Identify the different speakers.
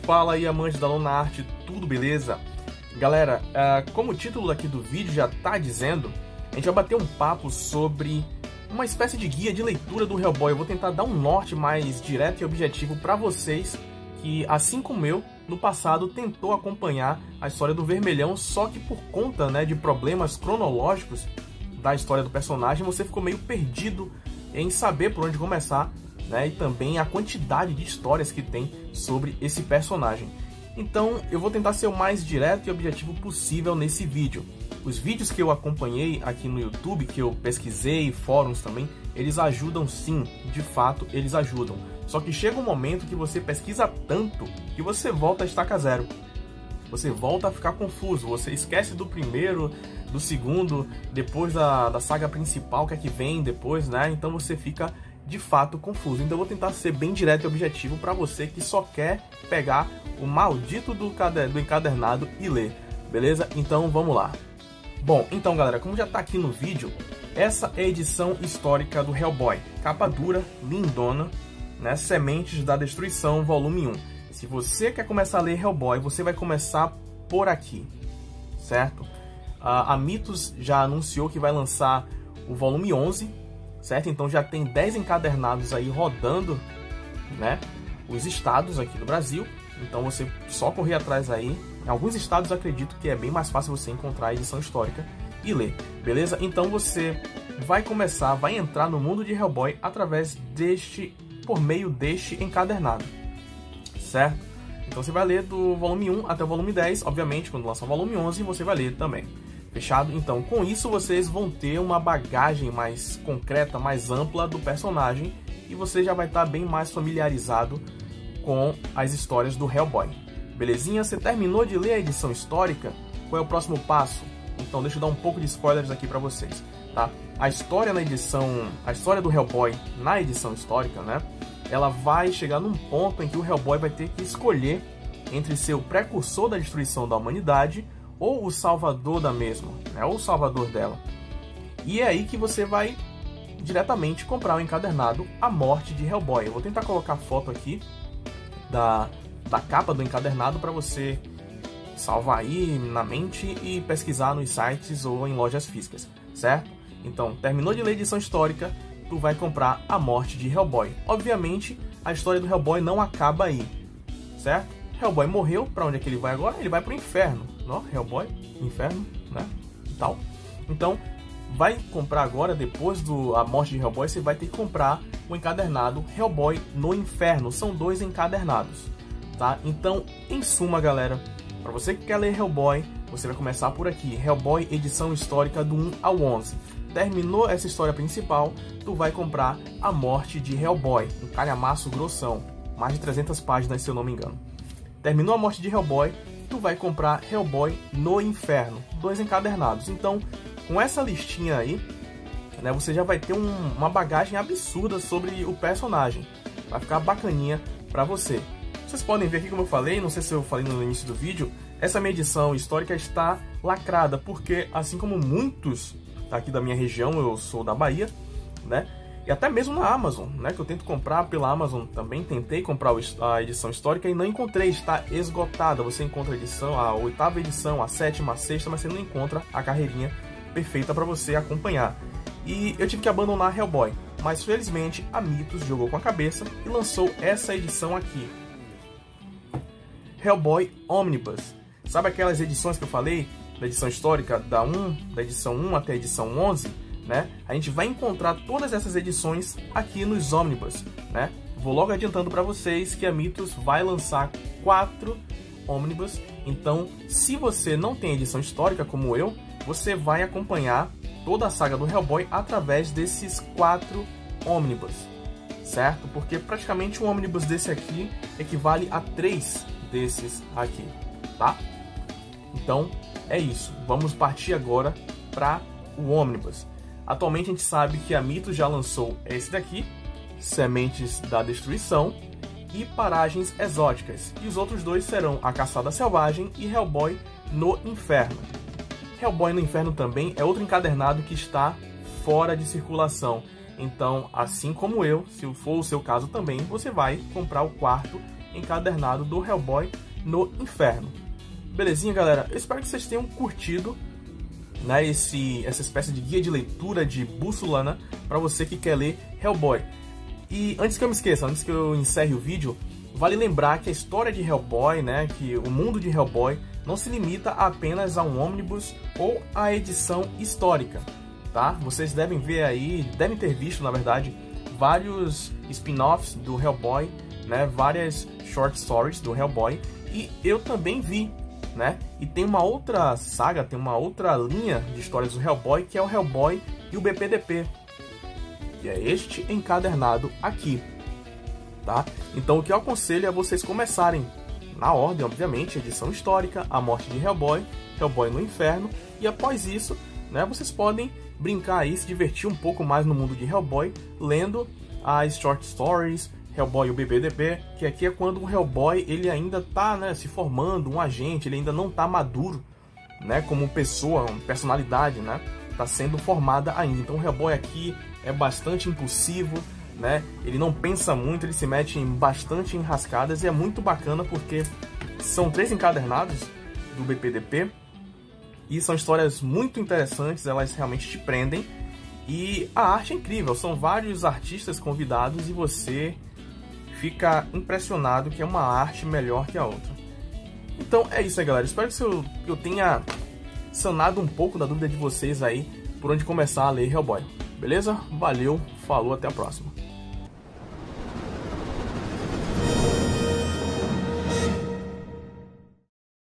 Speaker 1: Fala aí, amantes da Lona Art, tudo beleza? Galera, como o título aqui do vídeo já tá dizendo, a gente vai bater um papo sobre uma espécie de guia de leitura do Hellboy. Eu vou tentar dar um norte mais direto e objetivo para vocês que, assim como eu, no passado tentou acompanhar a história do Vermelhão, só que por conta, de problemas cronológicos da história do personagem, você ficou meio perdido em saber por onde começar, e também a quantidade de histórias que tem sobre esse personagem. Então eu vou tentar ser o mais direto e objetivo possível nesse vídeo. Os vídeos que eu acompanhei aqui no YouTube, que eu pesquisei, fóruns também, eles ajudam sim, de fato eles ajudam. Só que chega um momento que você pesquisa tanto que você volta a estaca zero. Você volta a ficar confuso, você esquece do primeiro, do segundo, depois da saga principal, que é que vem depois, Então você fica de fato confuso. Então eu vou tentar ser bem direto e objetivo para você que só quer pegar o maldito do encadernado e ler, beleza? Então vamos lá. Bom, então galera, como já tá aqui no vídeo, essa é a edição histórica do Hellboy, capa dura, lindona, Sementes da Destruição, volume 1. Se você quer começar a ler Hellboy, você vai começar por aqui, certo? A Mitos já anunciou que vai lançar o volume 11, certo? Então já tem 10 encadernados aí rodando, os estados aqui do Brasil. Então você só correr atrás aí. Em alguns estados eu acredito que é bem mais fácil você encontrar a edição histórica e ler, beleza? Então você vai entrar no mundo de Hellboy através por meio deste encadernado, certo? Então você vai ler do volume 1 até o volume 10, obviamente quando lançar o volume 11 você vai ler também. Fechado? Então, com isso vocês vão ter uma bagagem mais concreta, mais ampla do personagem e você já vai estar bem mais familiarizado com as histórias do Hellboy. Belezinha? Você terminou de ler a edição histórica? Qual é o próximo passo? Então, deixa eu dar um pouco de spoilers aqui para vocês, tá? A história do Hellboy na edição histórica, ela vai chegar num ponto em que o Hellboy vai ter que escolher entre ser o precursor da destruição da humanidade ou o salvador da mesma, ou o salvador dela. E é aí que você vai diretamente comprar o encadernado A Morte de Hellboy. Eu vou tentar colocar a foto aqui da capa do encadernado para você salvar aí na mente e pesquisar nos sites ou em lojas físicas, certo? Então, terminou de ler a edição histórica, tu vai comprar A Morte de Hellboy. Obviamente, a história do Hellboy não acaba aí, certo? Hellboy morreu, para onde é que ele vai agora? Ele vai pro inferno. Hellboy, inferno, e tal. Então, vai comprar agora, depois A Morte de Hellboy, você vai ter que comprar o encadernado Hellboy no Inferno. São 2 encadernados, tá? Então, em suma, galera, para você que quer ler Hellboy, você vai começar por aqui. Hellboy, edição histórica do 1 ao 11. Terminou essa história principal, tu vai comprar A Morte de Hellboy, um calhamaço grossão. Mais de 300 páginas, se eu não me engano. Terminou A Morte de Hellboy, tu vai comprar Hellboy no Inferno, 2 encadernados. Então, com essa listinha aí, você já vai ter uma bagagem absurda sobre o personagem. Vai ficar bacaninha pra você. Vocês podem ver aqui, como eu falei, não sei se eu falei no início do vídeo, essa minha edição histórica está lacrada, porque assim como muitos aqui da minha região, eu sou da Bahia, e até mesmo na Amazon, que eu tento comprar pela Amazon também, tentei comprar a edição histórica e não encontrei, está esgotada. Você encontra a 8ª edição, a 7ª, a 6ª, mas você não encontra a carreirinha perfeita para você acompanhar. E eu tive que abandonar Hellboy, mas felizmente a Mitos jogou com a cabeça e lançou essa edição aqui. Hellboy Omnibus. Sabe aquelas edições que eu falei? Da edição histórica da edição 1 até a edição 11? A gente vai encontrar todas essas edições aqui nos Omnibus, Vou logo adiantando para vocês que a Mitos vai lançar 4 Omnibus. Então, se você não tem edição histórica como eu, você vai acompanhar toda a saga do Hellboy através desses 4 Omnibus, certo? Porque praticamente um Omnibus desse aqui equivale a 3 desses aqui, tá? Então, é isso. Vamos partir agora para o Omnibus. Atualmente a gente sabe que a Mitos já lançou esse daqui, Sementes da Destruição e Paragens Exóticas. E os outros 2 serão A Caçada Selvagem e Hellboy no Inferno. Hellboy no Inferno também é outro encadernado que está fora de circulação. Então, assim como eu, se for o seu caso também, você vai comprar o 4º encadernado do Hellboy no Inferno. Belezinha, galera? Eu espero que vocês tenham curtido, né, essa espécie de guia de leitura de bússola, né, para você que quer ler Hellboy. E antes que eu me esqueça, antes que eu encerre o vídeo, vale lembrar que a história de Hellboy, né, que o mundo de Hellboy não se limita apenas a um ônibus ou a edição histórica, tá? Vocês devem ver aí, devem ter visto, na verdade, vários spin-offs do Hellboy, né, várias short stories do Hellboy, e eu também vi, né? E tem uma outra saga, tem uma outra linha de histórias do Hellboy, que é o Hellboy e o BPDP, que é este encadernado aqui, tá? Então o que eu aconselho é vocês começarem na ordem, obviamente, edição histórica, a morte de Hellboy, Hellboy no Inferno, e após isso, né, vocês podem brincar aí, se divertir um pouco mais no mundo de Hellboy, lendo as short stories, Hellboy e o BPDP, que aqui é quando o Hellboy ele ainda tá, né, se formando, um agente, ele ainda não tá maduro, né, como pessoa, personalidade, né, tá sendo formada ainda. Então o Hellboy aqui é bastante impulsivo, né, ele não pensa muito, ele se mete bastante em enrascadas, e é muito bacana porque são 3 encadernados do BPDP, e são histórias muito interessantes, elas realmente te prendem, e a arte é incrível, são vários artistas convidados e você fica impressionado que é uma arte melhor que a outra. Então é isso aí, galera. Espero que eu tenha sanado um pouco da dúvida de vocês aí por onde começar a ler Hellboy. Beleza? Valeu, falou, até a próxima.